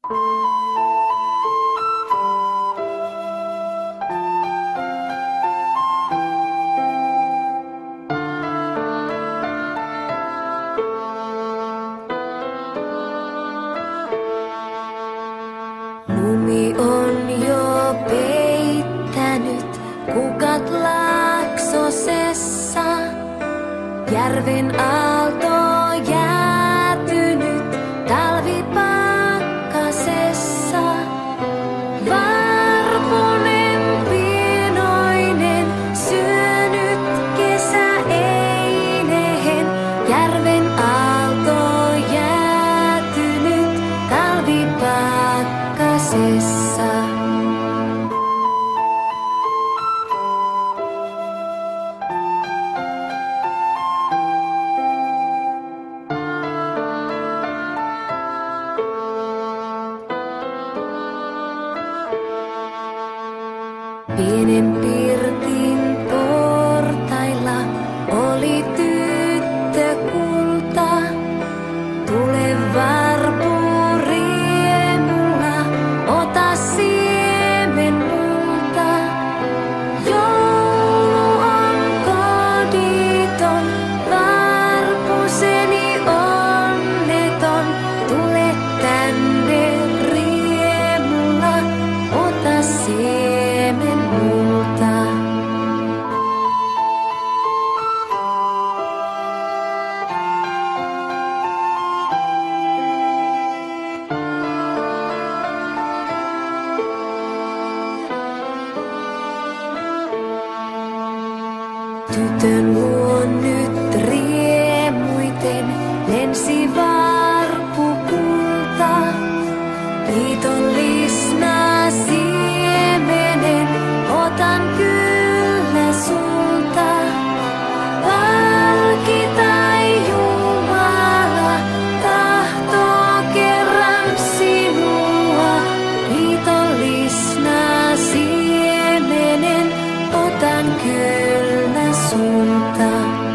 Lumi on jo peittänyt kukat Laaksosessa. Järven aalto jäätynyt talvipakkasessa. Varpunen pienoinen syönyt kesäeinehen. Järven aalto jäätynyt talvipakkasessa. Pienen pirtin portailla oli tyttökulta. Tule varpuriemulla, ota siemen multa. Joulu on koditon, varpuseni onneton. Tule tänne riemulla, ota siemen multa. Tytön luo nyt riemuiten lensi varpukulta. Kiitollisena siemenen otan kyllä sulta. Palkitai Jumala, tahtoo kerran sinua. Kiitollisena siemenen otan kyllä sulta.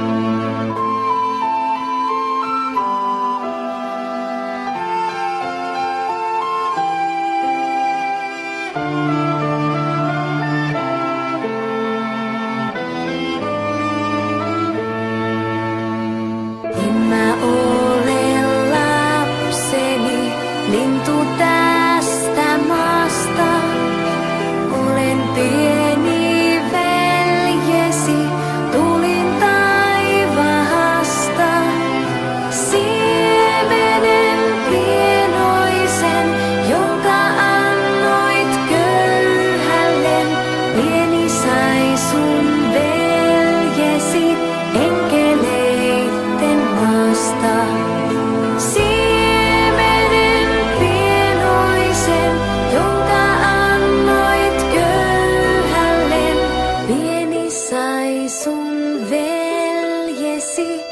En mä ole lapseni, lintu tästä maasta. Olen pieni veljesi, tulin taivaasta. Siemenen pienoisen, jonka annoit köyhälle. Pieni sai sun veljesi enkeleitten maasta. Siemenen pienoisen, jonka annoit köyhälle. Pieni sai sun veljesi